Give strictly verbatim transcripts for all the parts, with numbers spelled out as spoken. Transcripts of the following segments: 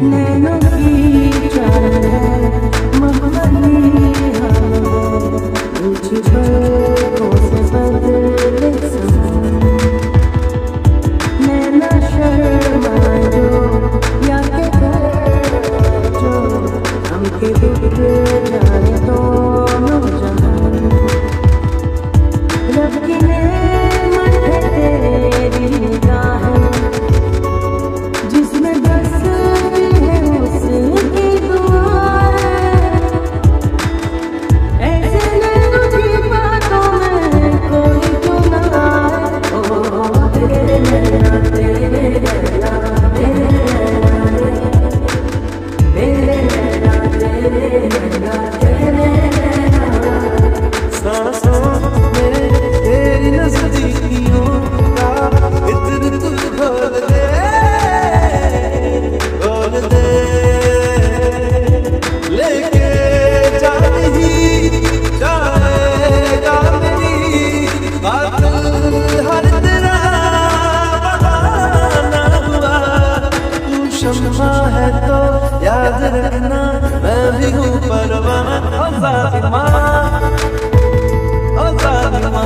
नैनों की चाल है महमदी हवा कुछ पलकों से बदले समय नैना शर्माए जो या के कर जो हमके दुख जाए दोनों जहां रब की नेमत है तेरी निगाहें जिसमें बसती है उसकी दुआएं ऐसे नैनों की बातों में कोई तो ना आए ओ तेरे नैना तेरे नैना तेरे नैना मेरे नैना तेरे नैना तेरे नैना सांसों में तेरी नजदीकियों का इत्र तू खोल दे खोल दे लेके जाने ही जाएगा मेरी बात हर तेरा बहाना हुआ तू शम्मा है तो याद रखना मैं भी हूँ परवाना ओ ज़ालिमा ओ ज़ालिमा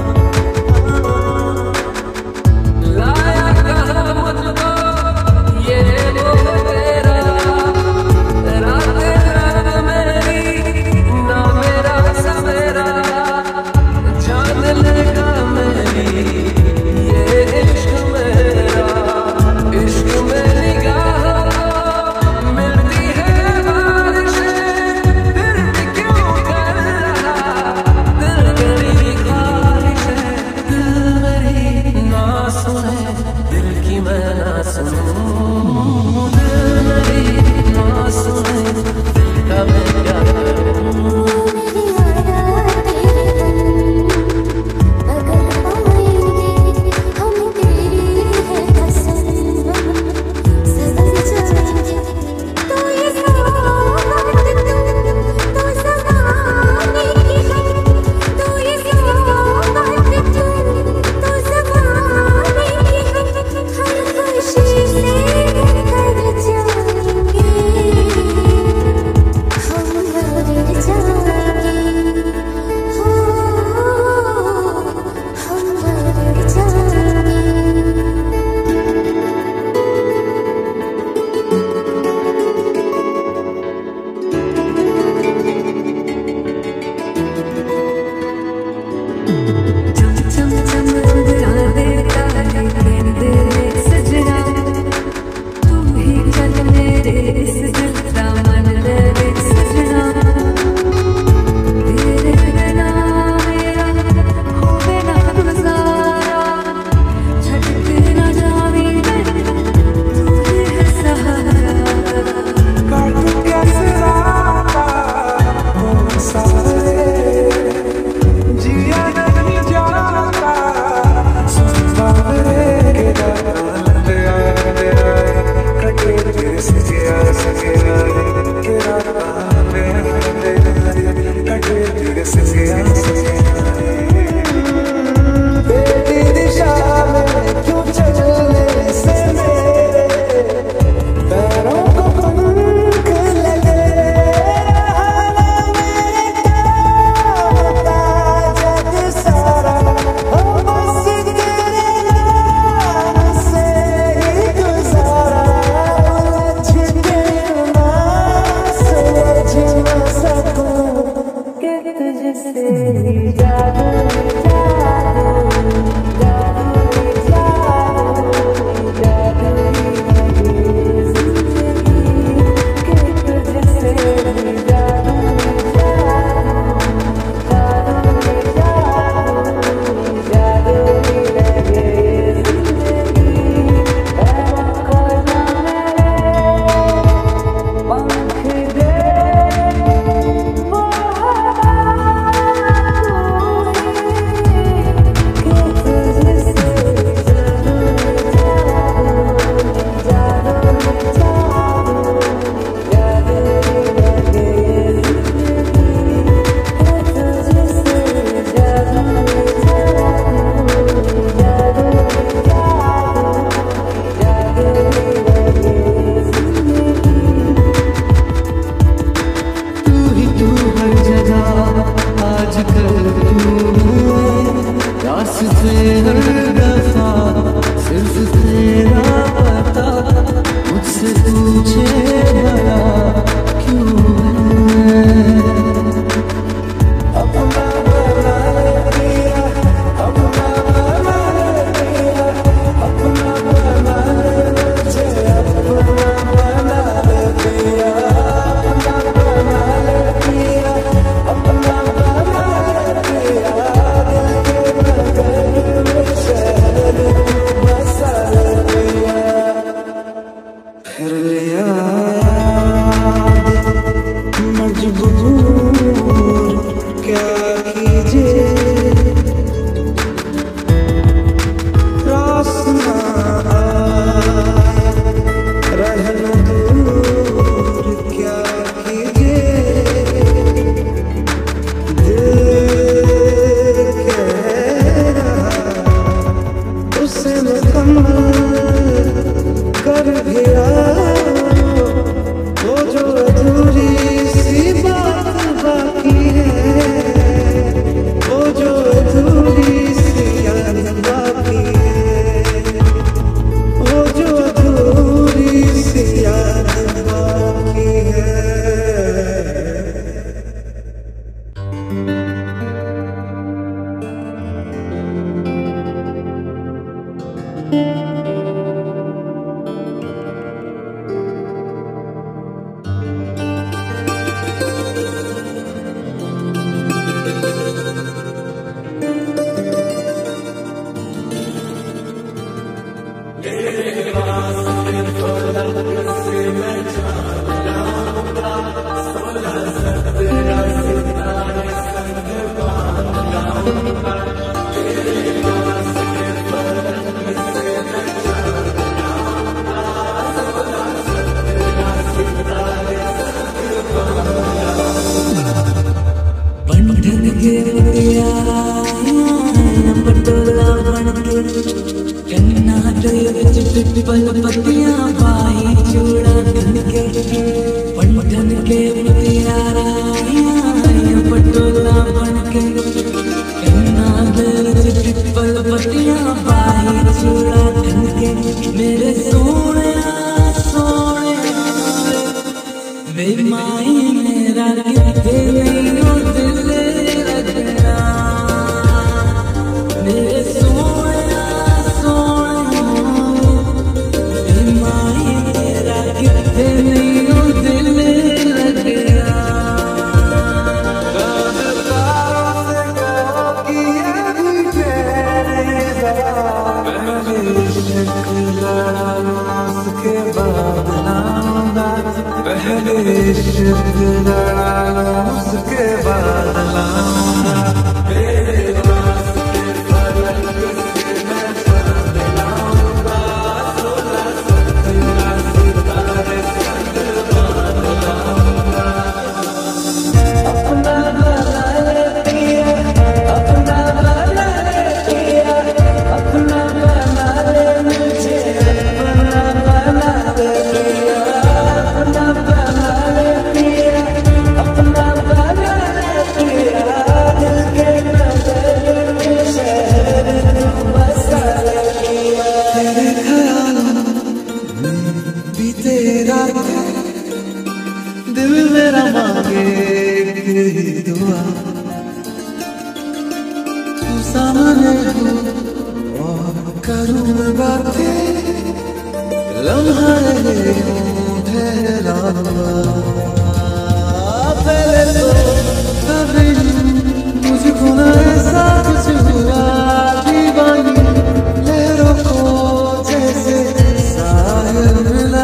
लाया कहाँ मुझको ये मोह तेरा रात रात मेरी ना मेरा सवेरा जान लेगा मेरी ये इश्क मेरा इश्क में निगाह मिलती है बारिशें फिर भी क्यों कर रहा दिल मेरी ख्वाहिश है दिल मेरी ना सुने दिल की मैं ना सुनूं दिल मेरी ना सुने दिल का मैं क्या करूं खुशी से कर लिया मजबूर क्या कीजिए रास ना आए रहना दूर क्या कीजिए दिल कह रहा उसे मुकम्मल कर दिया वो जो अधूरी सी बात बाकी है वो जो अधूरी सी याद बाकी है वो जो अधूरी सी याद बाकी है। पतियां भाई चूड़ा के पंडन के मुतियारा पटोला बन के पल पतियां भाई चूड़ा के मेरे सोने सोने वे माई मेरा कितने दिल लगना मेरे पहले इश्क लड़ा उसके बाद लाऊंगा मेरे पास के फलक से मैं चांद लाऊंगा सोलह सत्रह सितारे संग बांध लाऊंगा अपना भला किया अपना भला किया अपना भला मुझे अपना भला किया अपना दिल मेरा मांगे तेरी दुआ तू सामने हो और करूँ मैं बातें लम्हा रहे हूँ ठहरा हुआ पहले तो कभी मुझको ना ऐसा कुछ हुआ दीवानी लहरों को जैसे साहिल मिला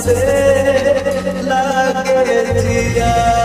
से लागे जिया